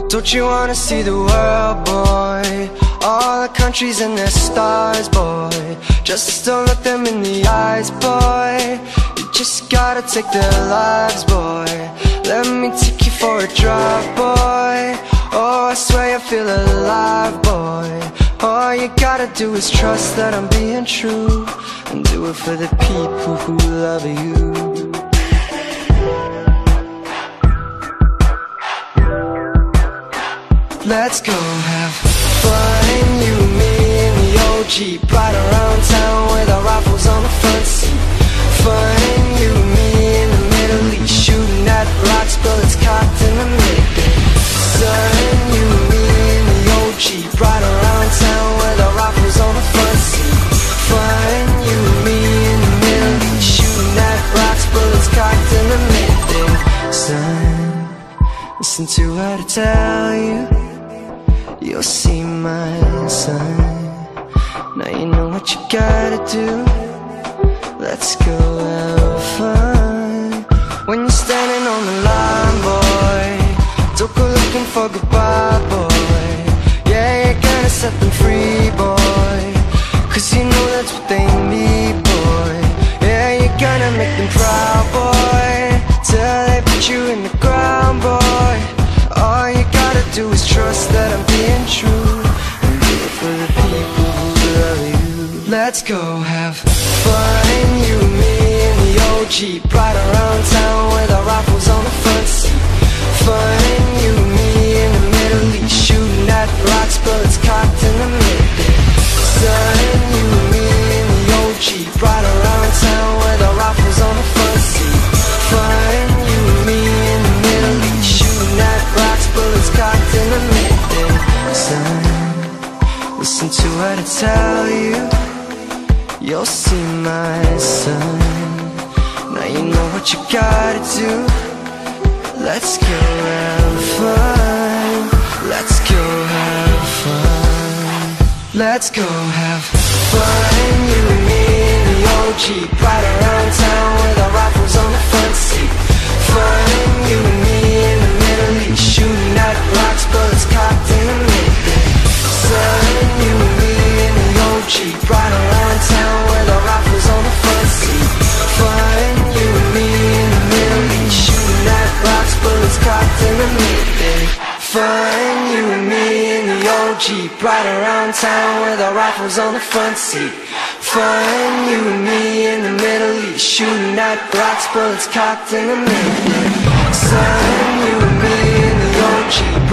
Don't you wanna see the world, boy? All the countries and their stars, boy. Just don't look them in the eyes, boy. You just gotta take their lives, boy. Let me take you for a drive, boy. Oh, I swear I feel alive, boy. All you gotta do is trust that I'm being true, and do it for the people who love you. Let's go have fun, you, me, and the old Jeep. Ride around town with our rifles on the front seat. Fun, you, me, in the Middle East. Shooting at rocks, bullets cocked in the mid-day. Son, you, me, and the old Jeep. Ride around town with our rifles on the front seat. Fun, you, me, in the Middle East. Shooting at rocks, bullets cocked in the mid-day. Son, listen to what I tell you. You'll see my son. Now you know what you gotta do. Let's go have fun. When you're standing on the line, boy, don't go looking for goodbye, boy. Yeah, you're gonna set them free, boy, 'cause you know that's what they need, boy. Yeah, you're gonna make them proud, boy, till they put you in the ground, boy. All you gotta do is trust that I'm being true, and do it for the people who love you. Let's go have fun, you, me, and the old Jeep. Ride around town with our rifles on the front seat. Fun, you, me, in the Middle East. Shooting at rocks, bullets cocked in the mid-day. Son, you, me, and the old Jeep. Ride around town with our rifles on the front seat. Fun, you, me, in the Middle East. Shooting at rocks, bullets cocked in the mid-day. Son, listen to what I tell you. You'll see my son. Now you know what you gotta do. Let's go have fun. Let's go have fun. Let's go have fun, you, me, and the old Jeep. Ride around town with our rifles on the front seat. Fun, you, me, in the Middle East. Shooting at rocks, bullets cocked in the mid-day. Son, you, me, and the old Jeep. Ride around town with our rifles on the front seat. Fun, you, me, in the Middle East. Shooting at rocks, bullets cocked in the mid-day. Fun, you and me in the old Jeep. Ride around town with our rifles on the front seat. Fun, you and me in the Middle East. Shooting at rocks, bullets cocked in the mid-day. Son, you and me in the old Jeep.